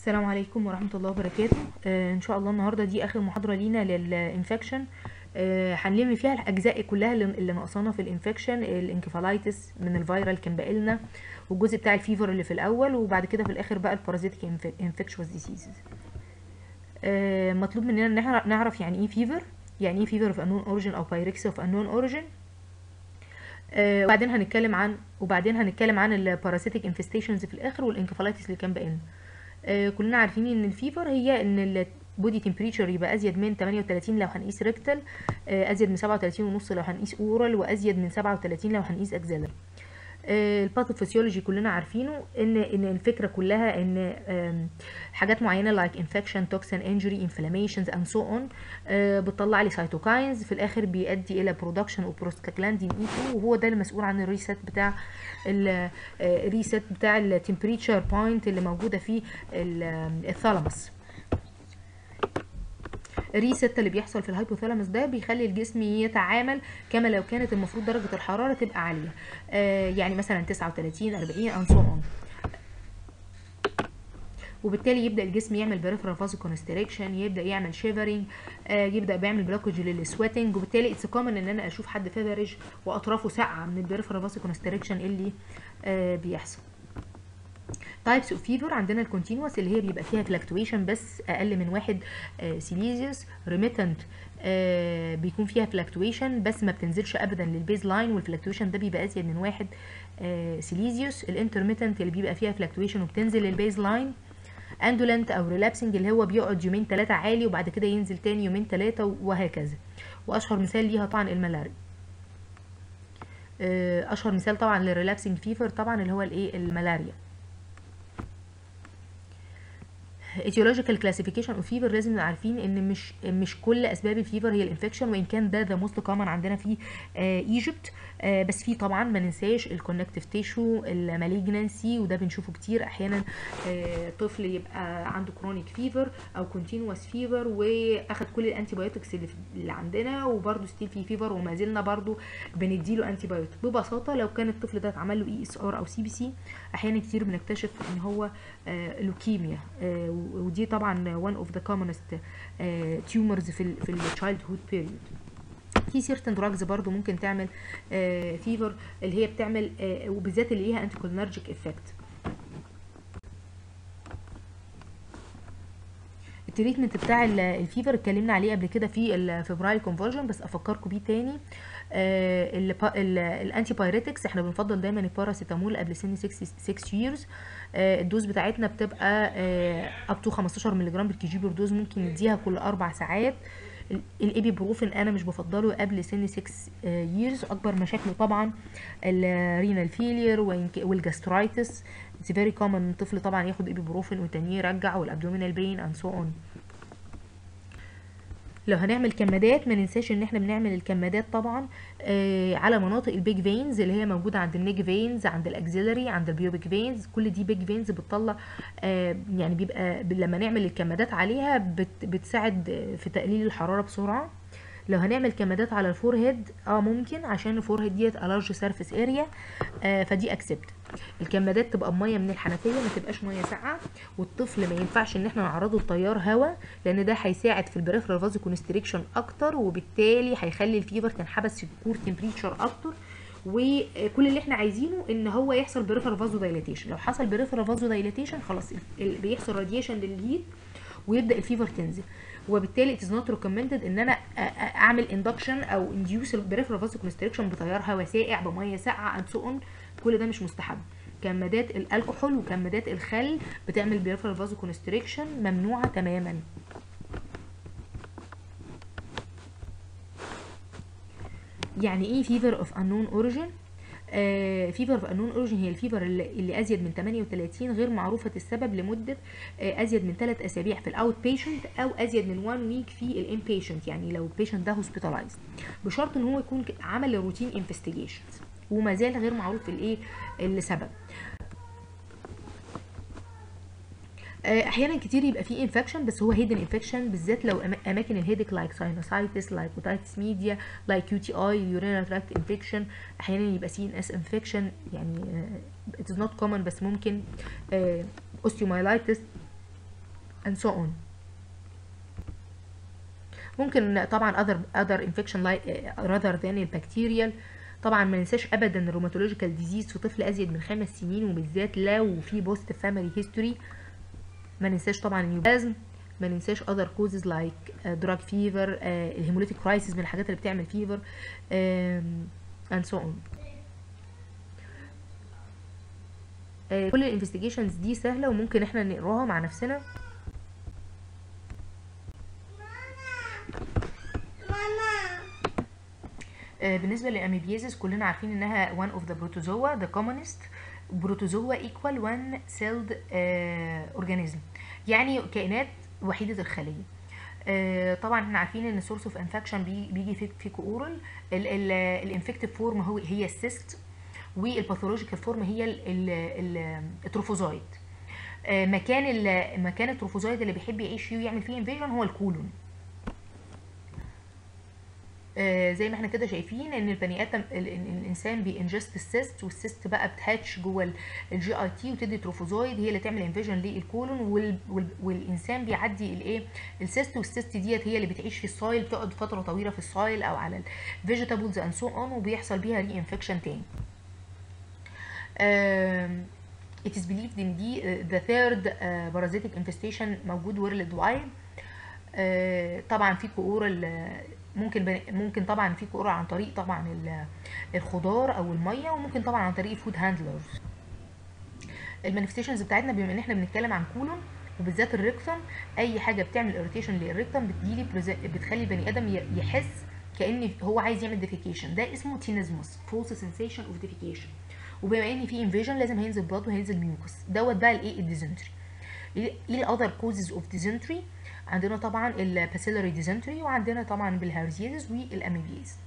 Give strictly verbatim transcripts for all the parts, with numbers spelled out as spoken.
السلام عليكم ورحمة الله وبركاته. آه ان شاء الله النهاردة دي اخر محاضرة لينا للانفكشن. آه هنلم فيها الاجزاء كلها اللي اللي ناقصانا في الانفكشن، الانكفالايتس من الفيرال كان باقي لنا، والجزء بتاع الفيفر اللي في الاول، وبعد كده في الاخر بقى البارازيتيك انفكشوس ديسيزز. آه مطلوب مننا ان احنا نعرف يعني ايه فيفر، يعني ايه فيفر اوف انون اوريجين او بايركسيا اوف انون اوريجين. آه وبعدين هنتكلم عن وبعدين هنتكلم عن الباراسيتيك انفستيشنز في الاخر، والانكفالايتس اللي كان باقي لنا. آه كلنا عارفين ان الفيفر هي ان البودي تمبريتشر يبقى ازيد من ثمانية وثلاثين لو هنقيس ريكتال، آه ازيد من سبعة وثلاثين ونص لو هنقيس اورال، وازيد من سبعة وثلاثين لو هنقيس اكزيلري. آه الباثوفيسيولوجي كلنا عارفينه ان ان الفكره كلها ان حاجات معينه لايك انفكشن، توكسين، انجري، انفلاميشنز اند سو اون بتطلع لي سيتوكاينز في الاخر بيؤدي الى برودكشن اوف بروستاجلاندين اي اتنين، وهو ده المسؤول عن الريست بتاع الريست بتاع التمبريتشر بوينت اللي موجوده في الثالاموس. الريست اللي بيحصل في الهايبوثالاموس ده بيخلي الجسم يتعامل كما لو كانت المفروض درجه الحراره تبقى عاليه، آه يعني مثلا تسعة وثلاثين أربعين and so on، وبالتالي يبدا الجسم يعمل بريفرال فازو كونستريكشن، يبدا يعمل شيفرنج، آه يبدا بيعمل بلوكج للسويتنج، وبالتالي اتس كومن ان انا اشوف حد فيفرج واطرافه ساقعه من البريفرال فازو كونستريكشن اللي آه بيحصل. تايبس اوف فيفر عندنا الكونتينوس اللي هي بيبقى فيها فلاكتويشن بس اقل من واحد آه سيليزيوس، ريميتنت آه بيكون فيها فلاكتويشن بس ما بتنزلش ابدا للبيز لاين، والفلاكتويشن ده بيبقى ازيد من واحد آه سيليزيوس. الانترميتنت اللي بيبقى فيها فلاكتويشن وبتنزل للبيز لاين. اندولنت او ريلابسنج اللي هو بيقعد يومين ثلاثه عالي وبعد كده ينزل تاني يومين ثلاثه وهكذا. واشهر مثال ليها طبعا الملاريا. آه اشهر مثال طبعا للريلابسنج فيفر طبعا اللي هو الايه الملاريا. etiological classification of fever لازم نبقى عارفين ان مش مش كل اسباب الفيفر هي الانفكشن، وان كان ده ذا موست كومن عندنا في ايجيبت، آه بس في طبعا ما ننساش الكونكتيف تيشو، المالجنسي، وده بنشوفه كتير احيانا. آه طفل يبقى عنده كرونيك فيفر او كونتينوس فيفر واخد كل الانتي بايوتكس اللي, اللي عندنا وبرده ستيل في فيفر وما زلنا برده بنديله انتي بايوتك. ببساطه لو كان الطفل ده اتعمل له اي اس ار او سي بي سي احيانا كتير بنكتشف ان هو آه لوكيميا، آه ودي طبعا one of the commonest uh, tumors في ال في ال childhood period. في certain drugs برضو ممكن تعمل فيفر uh, اللي هي بتعمل uh, وبالذات اللي ليها anticholinergic effect. التريتمنت بتاع الفيفر اتكلمنا عليه قبل كده في الفيبرايل كونفرجن، بس افكركم بيه تاني. الانتي بايريتكس احنا بنفضل دايما الباراسيتامول قبل سن ستة years. الدوز بتاعتنا بتبقى اب تو خمستاشر مللي جرام بالكي جي بير دوز، ممكن نديها كل اربع ساعات. الايبيبروفين انا مش بفضله قبل سن ستة years. اكبر مشاكله طبعا الرينال فيلير والجاسترايتس. اتس فيري كومن طفل طبعا ياخد ايبيبروفين والتاني يرجع، والابدومينال بين اند سو اون. لو هنعمل كمادات ما ننساش ان احنا بنعمل الكمادات طبعا آه على مناطق البيج فينز اللي هي موجوده عند النيج فينز، عند الاكزيلري، عند البيوبيك فينز. كل دي بيج فينز بتطلع آه يعني بيبقى لما نعمل الكمادات عليها بت بتساعد في تقليل الحراره بسرعه. لو هنعمل كمادات على الفور هيد اه ممكن، عشان الفور هيد ديت الارج سيرفيس اريا، آه فدي اكسبت. الكمادات تبقى بميه من الحنفيه، ما تبقاش ميه ساقعه، والطفل ما ينفعش ان احنا نعرضه لتيار هواء لان ده هيساعد في البريفرال فازو كونستريكشن اكتر، وبالتالي هيخلي الفيفر تنحبس في كور تمبريتشر اكتر. وكل اللي احنا عايزينه ان هو يحصل بريفرال فازو دايلاتيشن. لو حصل بريفرال فازو دايلاتيشن خلاص بيحصل راديشن للهيت ويبدا الفيفر تنزل، وبالتالي it is not recommended ان انا اعمل اندكشن او انديوس البريفرال فازو كونستريكشن بتيار هواء ساقع بميه ساقعه اند سو اون. كل ده مش مستحب. كمادات الكحول وكمادات الخل بتعمل بريفرال فازو كونستريكشن ممنوعه تماما. يعني ايه فيفر اوف انون اوريجين؟ فيفر اوف انون اوريجين هي الفيفر اللي, اللي ازيد من ثمانية وثلاثين غير معروفه السبب لمده آه ازيد من ثلاث اسابيع في الاوت بيشنت، او ازيد من واحد ويك في الان بيشنت، يعني لو البيشنت ده هوسبيتالايزد، بشرط ان هو يكون عمل روتين انفستيجيشنز وما زال غير معروف الايه السبب. احيانا كتير يبقى فيه انفكشن بس هو هيدن انفكشن، بالذات لو اماكن الهيدك لايك ساينوسايتس، لايك اوتايتس ميديا، لايك يو تي اي، يورينال تراكت انفكشن. احيانا يبقى سي ان اس انفكشن، يعني ات از نوت كومن بس ممكن. اوستيومايلايتس and so on. ممكن طبعا other other infection like rather than البكتيريال. طبعا ما ننساش ابدا الروماتولوجيكال ديزيز في طفل ازيد من خمس سنين، وبالذات لو في بوست فاميلي هيستوري. ما ننساش طبعا النيوبلازم. ما ننساش other causes like drug fever، الهيموليتيك كرايسيس من الحاجات اللي بتعمل فيفر and so on. كل الانفستيجيشنز دي سهله وممكن احنا نقراها مع نفسنا. بالنسبه للاميبيازيس كلنا عارفين انها one of the protozoa the commonest. بروتوزوا equal one celled uh, organism، يعني كائنات وحيده الخليه. uh, طبعا احنا عارفين ان source of infection بيجي في فيكو اورال. الانفكتيف فورم هو هي السيست، والباثولوجيكال فورم هي التروفوزايد. uh, مكان مكان التروفوزايد اللي بيحب يعيش فيه ويعمل فيه انفيجن هو الكولون. آه زي ما احنا كده شايفين ان البني ادم الانسان بينجست السيست، والسيست بقى بتهاتش جوه الجي اي تي وتدي تروفوزويد هي اللي تعمل انفيجن للكولون، وال وال والانسان بيعدي الايه السيست، والسيست ديت هي اللي بتعيش في السايل، بتقعد فتره طويله في السايل او على الفيجيتابلز اند سو اون، وبيحصل بيها ري انفكشن تاني. آه it is believed ان دي the third uh, parasitic infestation موجود world wide. آه طبعا في كورال ممكن ممكن طبعا في كورة عن طريق طبعا الخضار او الميه، وممكن طبعا عن طريق فود هاندلرز. المانيفستيشنز بتاعتنا بما ان احنا بنتكلم عن كولون وبالذات الريكتم، اي حاجه بتعمل اريتيشن للريكتم بتجيلي بتخلي البني ادم يحس كان هو عايز يعمل ديفيكيشن، ده اسمه تينيزموس فولس سنسيشن اوف ديفيكيشن. وبما ان في انفيجن لازم هينزل بلاد وهينزل ميوكس دوت بقى الايه الديزنتري. ايه الاذر كوزز اوف ديزنتري؟ عندنا طبعا الباسيلاري ديزنتري، وعندنا طبعا بالهارزيزس والاميبياز.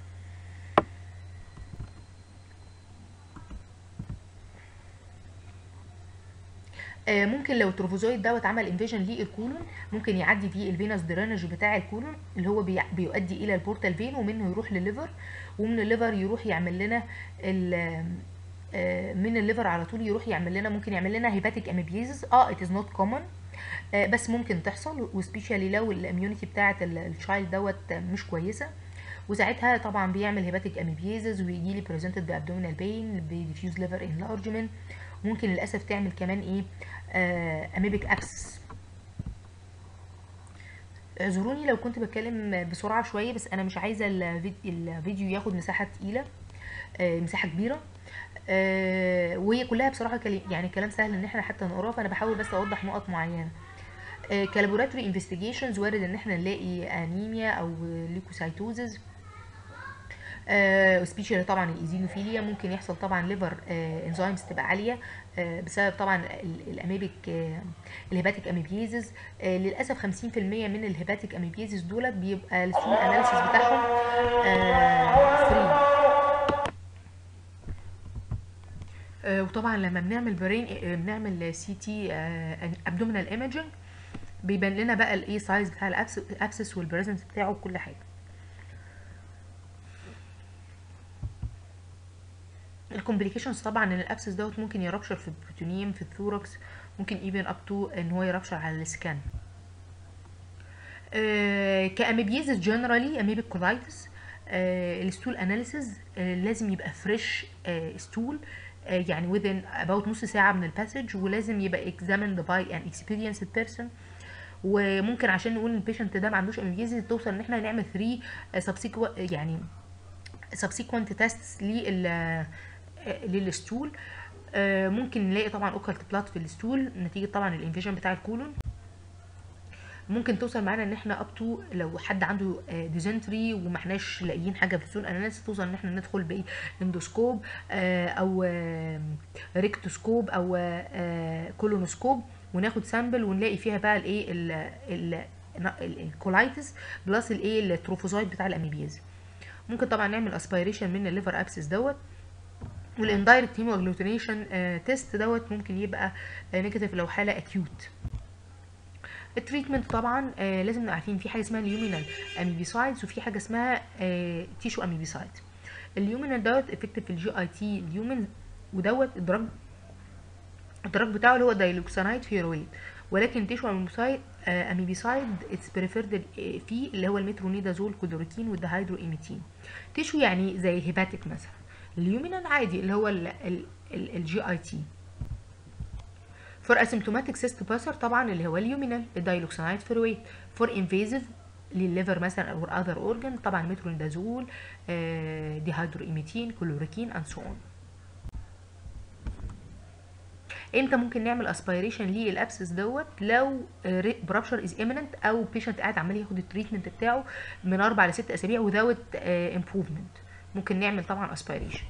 آه ممكن لو التروفوزويد دوت عمل انفيجن للكولون ممكن يعدي فيه الفينوس درينج بتاع الكولون اللي هو بي بيؤدي الى البورتال فين، ومنه يروح للليفر، ومن الليفر يروح يعمل لنا آه من الليفر على طول يروح يعمل لنا ممكن يعمل لنا هيباتيك اميبياز. اه ات از نوت كومن بس ممكن تحصل، وسبيشالي لو الاميونيتي بتاعه التشايلد دوت مش كويسه، وساعتها طبعا بيعمل هيباتيك اميبيازز ويجي لي بريزنتد بابدومينال بين بديفيوز ليفر انلارجمنت. ممكن للاسف تعمل كمان ايه آه اميبيك ابسس. اعذروني لو كنت بتكلم بسرعه شويه، بس انا مش عايزه الفيديو ياخد مساحه تقيله آه مساحه كبيره. آه وهي كلها بصراحه كلام يعني كلام سهل ان احنا حتى نقراه، فانا بحاول بس اوضح نقط معينه. آه كلابوراتوري انفستيجيشنز وارد ان احنا نلاقي انيميا او ليكوسايتوزز، سبيشال طبعا الايزينوفيليا. ممكن يحصل طبعا ليفر انزيمز تبقى عاليه آه بسبب طبعا الاميبيك آه الهيباتيك اميبيازز. آه للاسف خمسين في المية من الهيباتيك اميبيازز دولت بيبقى السول اناليسيس بتاعهم فري. آه وطبعا لما بنعمل برين بنعمل سي تي ابدومينال ايمجنج بيبان لنا بقى الايه سايز بتاع الابسس والبريزنس بتاعه وكل حاجه. الكومبليكيشنز طبعا ان الابسس دوت ممكن يربشر في البروتونيوم في الثوركس، ممكن ايفن اب تو ان هو يربشر على السكان. آه كاميبيازس جنرالي اميبيك كولايتس آه الستول اناليسيز آه لازم يبقى فريش آه ستول آه يعني within about نص ساعه من الباسج، ولازم يبقى examined by an experienced person. وممكن عشان نقول ان البيشنت ده ما عندوش اميبيازس توصل ان احنا نعمل ثلاثة subsequent يعني subsequent tests لل للستول. آه ممكن نلاقي طبعا اوكلت بلات في الستول نتيجه طبعا الانفيجن بتاع الكولون. ممكن توصل معانا ان احنا اب تو لو حد عنده ديزنتري وما احناش لاقيين حاجه في الستول اناليسيس توصل ان احنا ندخل باندوسكوب آه او آه ريكتوسكوب او آه كولونوسكوب وناخد سامبل ونلاقي فيها بقى الايه الكولايتس بلس الايه التروفوزايت بتاع الاميبياز. ممكن طبعا نعمل اسبيريشن من الليفر ابسس دوت، والاندايركت هيمو اجلوتينيشن تيست دوت ممكن يبقى نيجاتيف لو حاله اكيوت. التريتمنت طبعا آه لازم نبقى عارفين في حاجه اسمها اليومينال اميبيسايدز وفي حاجه اسمها آه تيشو اميبيسايد. اليومينال دوت افكتيف في الجي اي تي اليومن، ودوت الدرج الدرج بتاعه اللي هو دايلوكسانايد فيرويد، ولكن تيشو اميبيسايد اميبيسايد اتس بريفيرد فيه اللي هو المترونيدازول كلوريكين والدهيدرو ايميتين. تيشو يعني زي هيباتيك مثلا. اليومينال عادي اللي هو الجي اي تي. فور اسيمتوماتيك سيست باسر طبعا اللي هو اليومينال الدايلوكسينايد فيرويت. فور انفيزيف للليفر مثلا او اذر اورجان طبعا مترونيدازول آه ديهيدرو ايميتين كلوريكين اند سو اون. امتى ممكن نعمل اسبيريشن للابسس دوت؟ لو برابشر از ايميننت او بيشنت قاعد عمال ياخد التريتمنت بتاعه من اربع لست اسابيع وذاوت امبروفمنت، ممكن نعمل طبعا اسبيريشن.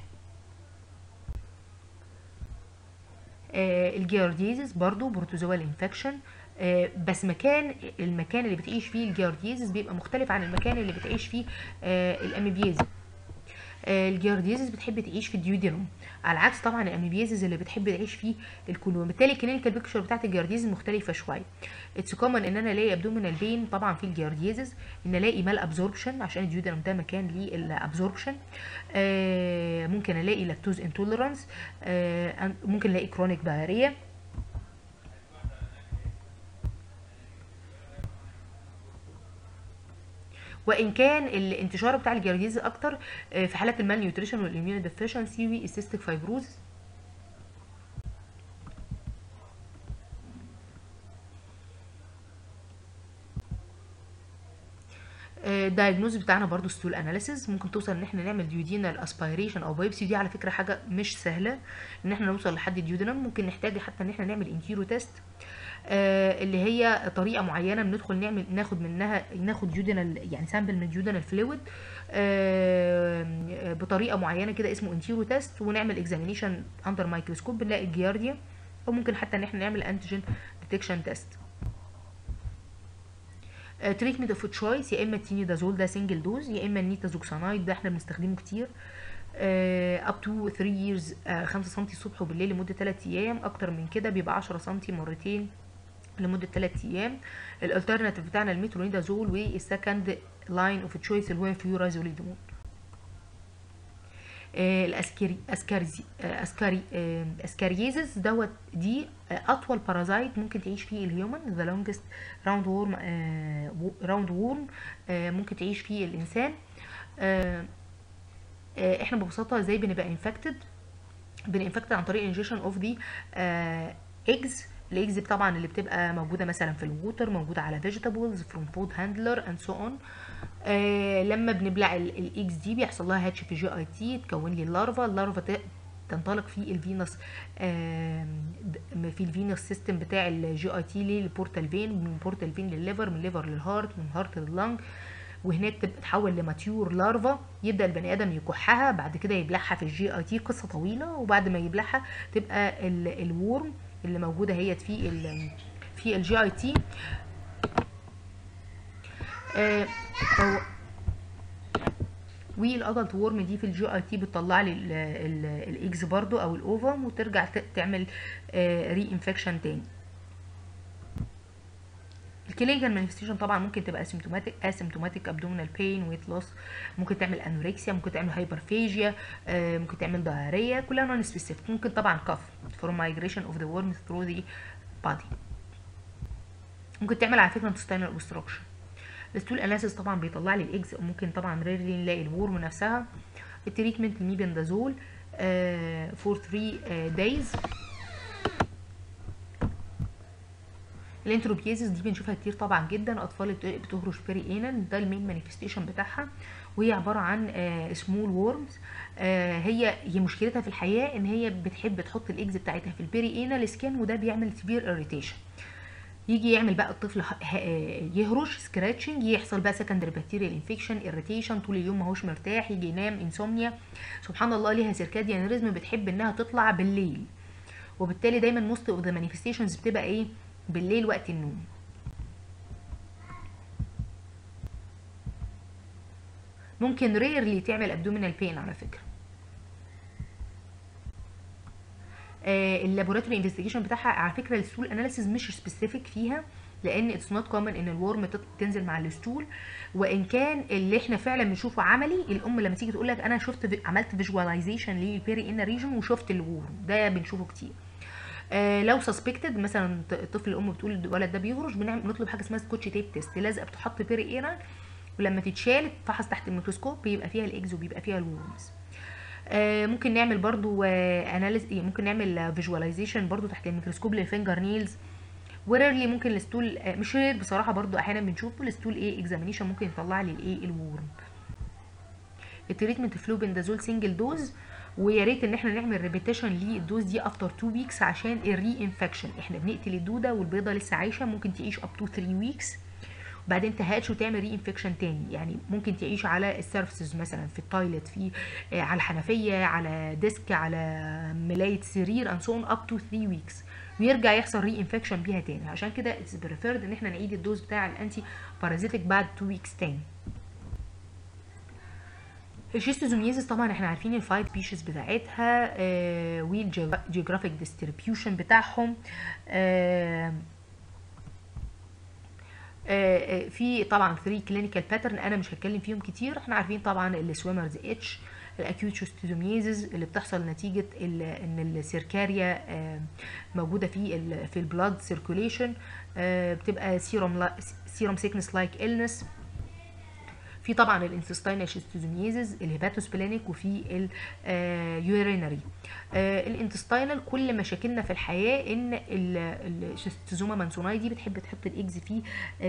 الجيارديزيس برضو بروتوزوال انفكشن، بس مكان المكان اللي بتعيش فيه الجيارديزيس بيبقى مختلف عن المكان اللي بتعيش فيه الاميبيازيس. الجيارديزيس بتحب تعيش في الديودينوم، على عكس طبعا الاميبيازيس اللي بتحب تعيش في الكولون. بالتالي الكلينيكال بيكتشر بتاعت الجيارديزيس مختلفه شويه. اتس كومن ان انا الاقي ابدومينال بين طبعا في الجيارديزيس، ان الاقي مال ابزوربشن عشان الديودينوم ده مكان للابزوربشن. آه ممكن الاقي لاكتوز انتوليرانس، آه ممكن الاقي كرونيك دايريا. وان كان الانتشار بتاع الجيارديز اكتر في حالات المال نيوتريشن والاميون ديفيشنسي والسيستيك فايبروز. الدايجنوز بتاعنا برضو ستول اناليسيز، ممكن توصل ان احنا نعمل ديودينال اسبيريشن او بايبسي. دي على فكره حاجه مش سهله ان احنا نوصل لحد الديودينال، ممكن نحتاج حتى ان احنا نعمل انتيرو تيست آه اللي هي طريقه معينه بندخل نعمل ناخد منها ناخد ديودينال يعني سامبل من ديودينال فلويد آه بطريقه معينه كده اسمه انتيرو تيست، ونعمل اكزامينيشن اندر مايكروسكوب بنلاقي الجيارديا، او ممكن حتى ان احنا نعمل انتيجين ديتكشن تيست. تريتمنت اوف تشويس يا اما التينيدازول ده سنجل دوز، يا اما النيتازوكسانايد ده احنا بنستخدمه كتير اب تو ثلاثة ييرز خمسة سم الصبح وبالليل لمده ثلاثة ايام، اكتر من كده بيبقى عشرة سم مرتين لمده ثلاثة ايام. الالترناتيف بتاعنا الميترونيدازول، والسكند لاين اوف تشويس اللي هو فيورازوليدمول. الاسكري اسكارزي اسكاري اسكاريزيس دوت دي اطول بارازايت ممكن تعيش فيه الهيومن. ذا لونجست راوند وورم راوند وورم ممكن تعيش فيه الانسان. احنا ببساطه ازاي بنبقى انفكتد؟ بننفكتد عن طريق انجيشن اوف دي ايجز. الايجز طبعا اللي بتبقى موجوده مثلا في الووتر، موجوده على فيجيتابلز فروم فود هاندلر اند سو اون. آه لما بنبلع الاكس دي بيحصل لها هاتش في جي اي تي، تكون لي اللارفا. اللارفا تنطلق في الفينوس آه في الفينوس سيستم بتاع الجي اي تي للبورتال فين، من بورتال فين للليفر، من الليفر للهارت، من الهارت لللنج، وهناك تبقى تتحول لماتيور لارفا. يبدا البني ادم يكحها، بعد كده يبلعها في الجي اي تي، قصه طويله. وبعد ما يبلعها تبقى الورم اللي موجوده هي في ال في الجي اي تي. آه والادلت وورم دي في الجي اي تي بتطلع لي الايجز برضو او الاوفم، وترجع تعمل آه ري انفكشن تاني. الكلينيكال مانيفستيشن طبعا ممكن تبقى اسيمتوماتيك اسيمتوماتيك ابدومينال بين، ويت لوس، ممكن تعمل انوركسيا، ممكن تعمل هايبرفيجيا، آه ممكن تعمل دايريا، كلها نون سبيسيفيك. ممكن طبعا كف فروم مايجريشن اوف ذا ورم ثرو ذا بادي. ممكن تعمل على فكره انتستينال اوبستراكشن. الستول اناليسيس طبعا بيطلع لي الاكز، وممكن طبعا ريرلي نلاقي الورم نفسها. التريتمنت الميبندازول فور ثلاثة دايز. الانتروبيازيس دي بنشوفها كتير طبعا جدا، اطفال بتهرش بيري انال، ده المين مانيفستيشن بتاعها، وهي عباره عن سمول وورمز. هي هي مشكلتها في الحياه ان هي بتحب تحط الاكز بتاعتها في البيري انال سكين، وده بيعمل سيفير اريتيشن. يجي يعمل بقى الطفل يهرش سكراتشنج، يحصل بقى سكندري بكتيريال انفكشن، اريتيشن، طول اليوم ما هوش مرتاح، يجي ينام، انسومنيا. سبحان الله ليها سيركاديان ريزم بتحب انها تطلع بالليل، وبالتالي دايما موست اوف ذا مانيفستيشنز بتبقى ايه؟ بالليل وقت النوم. ممكن ريرلي تعمل ابدومينال بين على فكره. آه اللابوراتوري انفستيجيشن بتاعها على فكره الستول اناليسيز مش سبيسيفيك فيها، لان اتس نوت كومن ان الورم تنزل مع الستول. وان كان اللي احنا فعلا بنشوفه عملي، الام لما تيجي تقول لك انا شفت عملت فيجواليزيشن للبيري ان ريجن وشفت الورم، ده بنشوفه كتير. آه لو سسبكتد مثلا طفل الام بتقول الولد ده بيهرش، بنعمل نطلب حاجه اسمها سكوتش تيب تيست، لازقه بتحط بيري ايران، ولما تتشال تفحص تحت الميكروسكوب بيبقى فيها الايجز وبيبقى فيها الورمز. آه ممكن نعمل برضو آه اناليز ممكن نعمل فيجواليزيشن برضو تحت الميكروسكوب للفينجر نيلز. وريرلي ممكن الستول آه مش رير بصراحه، برضو احيانا بنشوفه الستول ايه اكزامينيشن ممكن يطلع لي الايه الورم. التريتمنت فلوبندازول سنجل دوز، ويا ريت ان احنا نعمل ريبيتيشن للدوز دي افتر اتنين ويكس عشان الري انفكشن. احنا بنقتل الدوده والبيضه لسه عايشه، ممكن تعيش اب تو تلاتة ويكس وبعدين تهاتش وتعمل ري انفكشن تاني. يعني ممكن تعيش على السيرفسز مثلا في التويلت، في آه على الحنفيه، على ديسك، على ملايه سرير and so on up to تلاتة ويكس، ويرجع يحصل ري انفكشن بيها تاني. عشان كده اتس بريفيرد ان احنا نعيد الدوز بتاع الانتي بارازيتيك بعد اتنين ويكس تاني. الشيستوزوميزيس طبعا احنا عارفين الفايف سبيشيز بتاعتها آه والجيوغرافيك ديستريبيوشن بتاعهم. آه آه في طبعا ثلاثة كلينيكال باترن انا مش هتكلم فيهم كتير. احنا عارفين طبعا السويمرز اتش، الاكيوت شيستوزوميزيس اللي بتحصل نتيجه ان السيركاريا آه موجوده في في البلاد سيركوليشن، آه بتبقى سيروم سيروم سيكنس لايك إلنس. في طبعا الانتستينال شيستوزوميزيس الهيباتوسبلينيك، وفي اليورينري. الانتستينال كل مشاكلنا في الحياه ان الشيستوزوما مانسوناي دي بتحب تحط الايجز في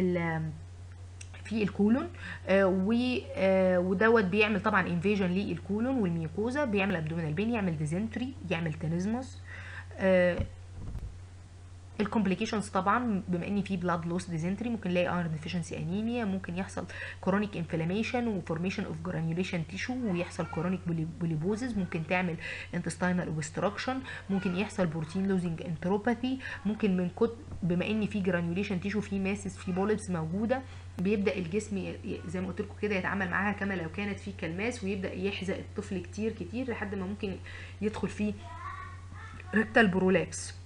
في الكولون، آه آه ودوت بيعمل طبعا انفيجن للكولون والميوكوزا، بيعمل ابدومينال بين، يعمل ديزنتري، يعمل تينيزموس. آه الكومبليكيشنز طبعا بما ان في بلاد لوس ديزنتري ممكن نلاقي ايرون ديفيشنسي انيميا، ممكن يحصل كرونيك انفلاميشن وفورميشن اوف جرانيوليشن تيشو، ويحصل كرونيك بوليبوزز، ممكن تعمل انتستينال اوبستراكشن، ممكن يحصل بروتين لوزنج انتروباثي، ممكن من كت بما ان في جرانيوليشن تيشو، في ماسس، في بولبس موجوده، بيبدا الجسم زي ما قلت لكم كده يتعامل معاها كما لو كانت في كلماس، ويبدا يحزق الطفل كتير كتير لحد ما ممكن يدخل فيه ريكتال برولابس.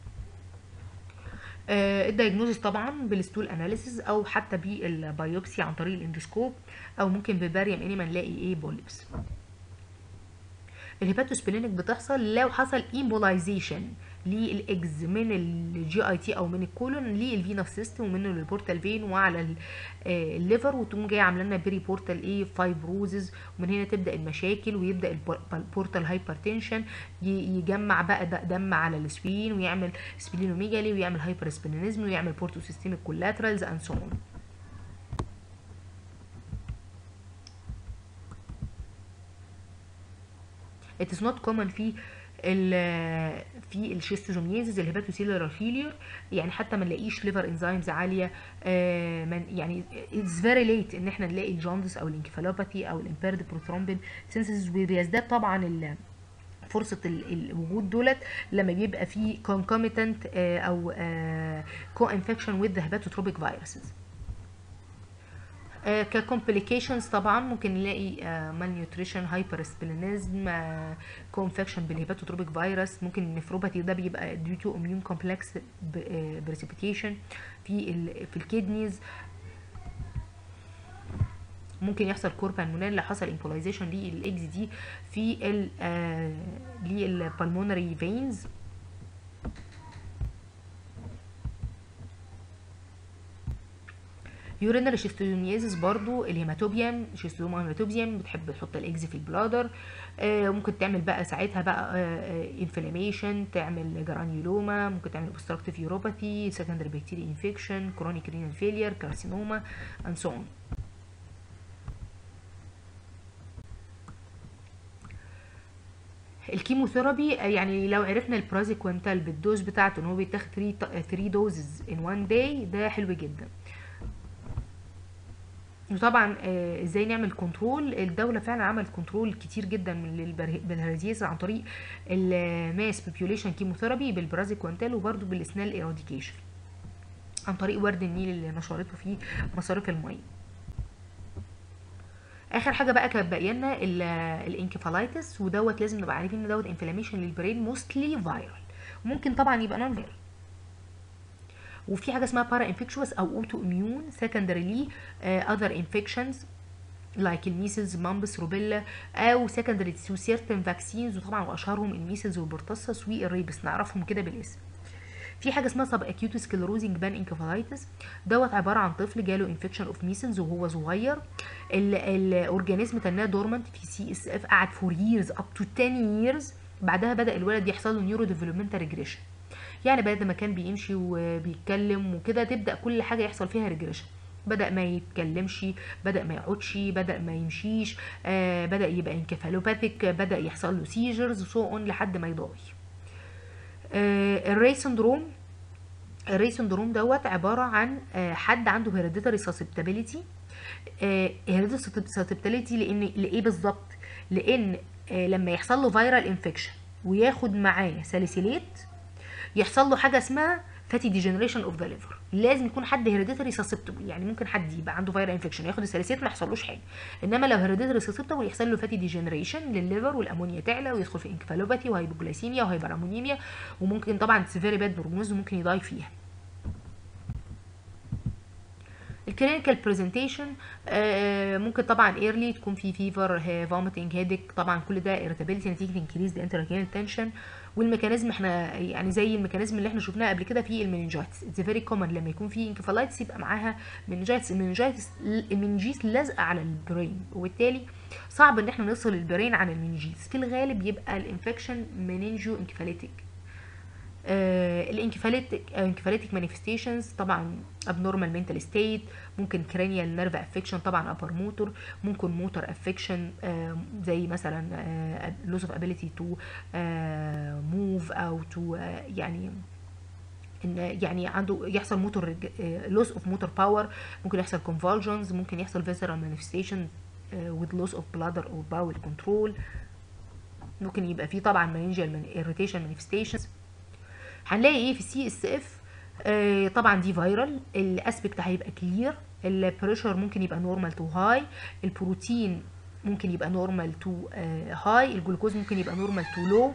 آه الدايجنوزس طبعا بالستول اناليسيس او حتى بالبايوبسي عن طريق الاندوسكوب، او ممكن بباريوم انيما نلاقي ايه بوليبس. الهيباتوسبلينيك بتحصل لو حصل ايمبولايزيشن للاكز من الجي اي تي او من الكولون للفينوس سيستم ومنه للبورتال فين وعلى الليفر، وتقوم جايه عامله لنا بيري بورتال ايه فايبروزز، ومن هنا تبدا المشاكل ويبدا البورتال هايبرتنشن، يجمع بقى دم على السبين ويعمل سبلينوميجالي ويعمل هايبر سبلينيزم ويعمل بورتو سيستميك كولاترالز اند سو اون. it is not common في ال في الشيستوزوميزيس الهيباتوسيلولار فيلير، يعني حتى ما نلاقيش ليفر انزيمز عاليه، آه من يعني اتس فيري ليت ان احنا نلاقي الجوندس او الانكفالوباثي او الامبيرد بروثرومبين سينثيسيس، وبيزداد طبعا فرصه الوجود دولت لما بيبقى في concomitant آه او كو انفكشن وذ هيباتوتروبيك فيروسز. آه ككومبليكيشنز طبعا ممكن نلاقي مال نيوتريشن، هايبر سبلينيزم، كونفكشن بالهيباتوتروبيك فيروس، ممكن النفروباثي ده بيبقى ديو تو اميون كومبلكس بريسيبيتيشن في ال في الكيدنيز، ممكن يحصل كوربانمونال لو حصل امبولايزيشن للاكس دي في ال للبالمونري فينز. يورينال شيستوزوميزيس برضو الهيماتوبيوم، شيستوزوما هيماتوبيوم بتحب تحط الاكز في البلادر، آه ممكن تعمل بقى ساعتها بقى آه انفلاميشن، تعمل جرانيولوما، ممكن تعمل اوبستراكتيف يوروباثي، سكندري بكتيريا انفكشن، كرونيك رينال فيلير، كارسينوما اند سو اون. الكيموثيرابي يعني لو عرفنا البرازيكوينتال بالدوز بتاعته ان هو بيتاخد تلاتة دوزز ان وان داي ده حلو جدا. وطبعا آه ازاي نعمل كنترول، الدوله فعلا عملت كنترول كتير جدا من البلهارزيز عن طريق الماس بوبيوليشن كيموثيرابي بالبرازيكوينتال، وبرده بالسنال ايراديكيشن عن طريق ورد النيل اللي نشرته في مصارف الميه. اخر حاجه بقى كانت باقيه لنا الانكفالايتس، ودوت لازم نبقى عارفين ان دوت انفلاميشن للبرين موستلي فايرال، وممكن طبعا يبقى نون فايرال. وفي حاجه اسمها بارا انفكشوس او اوتو اميون سكندري لي اذر انفكشنز لايك الميسلز مامبس روبيلا او سكندري تو سيرتن فاكسينز، وطبعا واشهرهم الميسلز والبرتصص والريبس نعرفهم كده بالاسم. في حاجه اسمها سب اكيوت سكلروزنج بان انكفالايتس، دوت عباره عن طفل جاله انفكشن اوف ميسلز وهو صغير، الاورجانيزم تناه دورمنت في سي اس اف، قعد فور ييرز اب تو عشرة ييرز، بعدها بدا الولد يحصل له نيورو ديفلوبمنتال ريجريشن، يعني بعد ما كان بيمشي وبيتكلم وكده تبدا كل حاجه يحصل فيها ريجريشن، بدا ما يتكلمش، بدا ما يقعدش، بدا ما يمشيش، آه بدا يبقى انكفالوباثيك، بدا يحصل له سيجرز سو اون لحد ما يضاي. آه الري سندروم، الري سندروم دوت عباره عن آه حد عنده هيريديتاري ساسبتابيليتي. هيريديتاري ساسبتابيليتي لان لايه بالظبط؟ لان آه لما يحصل له فيرال انفكشن وياخد معاه ساليسيليت يحصل له حاجه اسمها فاتي ديجنريشن اوف ذا ليفر، لازم يكون حد هيريديتاري ساسبتبل، يعني ممكن حد يبقى عنده فيرال انفكشن ياخد الساليسيليت ما يحصلوش حاجه، انما لو هيريديتاري ساسبتبل يحصل له فاتي ديجنريشن للليفر والامونيا تعلى ويدخل في انكفالوباثي وهايبوجلايسيميا وهايبرامونيميا، وممكن طبعا سيفيري باد بروجنوز وممكن يضاي فيها. الكلينيكال برزنتيشن ممكن طبعا ايرلي تكون في فيفر، فوميتنج، هيدك، طبعا كل ده irritability نتيجه انكريز انتركرينال تنشن، والميكانيزم احنا يعني زي الميكانيزم اللي احنا شفناه قبل كده في المننجايتس، اتس فيري كومن لما يكون في انكفالايتس يبقى معاها مننجايتس، المننجايتس المننجيس لازقه على البرين، وبالتالي صعب ان احنا نفصل البرين عن المننجيس، في الغالب يبقى الانفكشن مننجيو انكفاليتيك. الانكفاليتيك انكفاليتيك مانيفستيشنز طبعا abnormal mental state، ممكن cranial nerve affection طبعا upper motor، ممكن motor affection آه زي مثلا آه loss of ability to آه move او to آه يعني ان يعني عنده يحصل موتور loss of motor power، ممكن يحصل convulsions، ممكن يحصل visceral manifestation آه with loss of bladder or bowel control، ممكن يبقى فيه طبعا meningeal irritation manifestations. هنلاقي ايه في السي اس اف؟ آه طبعا دي فيرال، الاسبكت هيبقى كلير، البريشر ممكن يبقى نورمال تو هاي، البروتين ممكن يبقى نورمال تو هاي، الجلوكوز ممكن يبقى نورمال تو لو.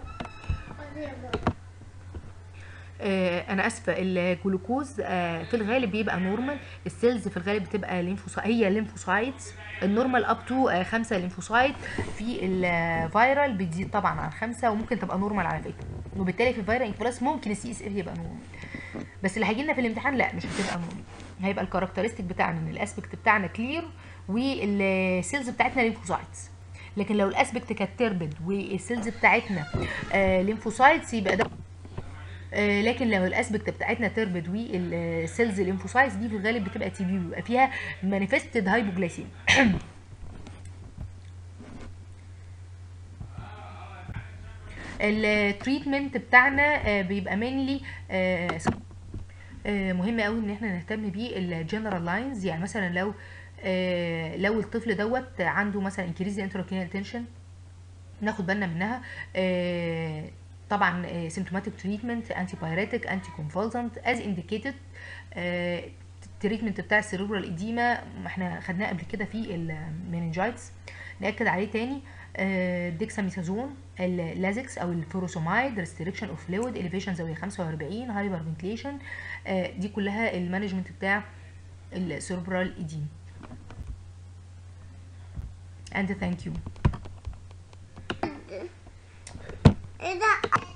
آه انا اسفه، الجلوكوز آه في الغالب بيبقى نورمال، السيلز في الغالب بتبقى ليمفوسايت، هي ليمفوسايتس، النورمال اب تو خمسة ليمفوسايت، في الفيرال بتزيد طبعا عن خمسة وممكن تبقى نورمال على فكره، وبالتالي في الفيرال انفلاس ممكن السي اس اف يبقى نورمال، بس اللي هيجي لنا في الامتحان لا مش هتبقى نورمال، هيبقى الكاركترستيك بتاعنا ان الاسبكت بتاعنا كلير والسيلز بتاعتنا ليمفوسايتس، لكن لو الاسبكت كانت تربد والسيلز بتاعتنا آه ليمفوسايتس يبقى ده آه لكن لو الاسبكت بتاعتنا تربد والسيلز ليمفوسايتس دي في الغالب بتبقى تي بي، بيبقى فيها مانيفستد هايبوجلايسيميا. التريتمنت بتاعنا بيبقى مينلي مهم قوي ان احنا نهتم بيه الجنرال لاينز، يعني مثلا لو لو الطفل دوت عنده مثلا انكريز انتراكرينال تنشن ناخد بالنا منها، طبعا سيمتوماتيك تريتمنت انتي بايريتك انتي كونفولسنت از انديكيتد، التريتمنت بتاع السيريبرال ايديما احنا خدناه قبل كده في المننجايتس، ناكد عليه تاني، ديكساميثازون، اللازكس او الفوروسومايد، ريستريكشن اوف فلويد، اليفيشن زاويه خمسة وأربعين، هايبر فنتليشن، دي كلها المانجمنت بتاع السيربرال ايديما. and thank you.